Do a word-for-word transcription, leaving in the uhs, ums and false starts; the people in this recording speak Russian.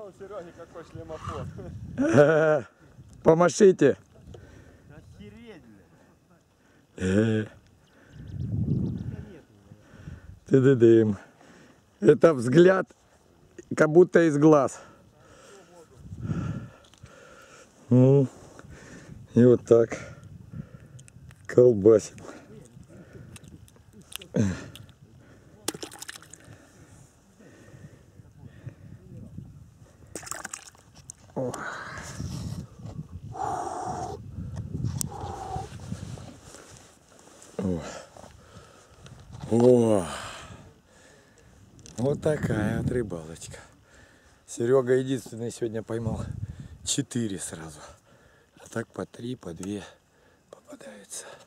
у Сереги какой шлемофон. Помашите. Охереть, Ты-ды-дым. Это взгляд, как будто из глаз. Ну, и вот так колбасим. О. О. О. Вот такая вот рыбалочка. Серега единственный сегодня поймал четыре сразу. А так по три, по две попадается.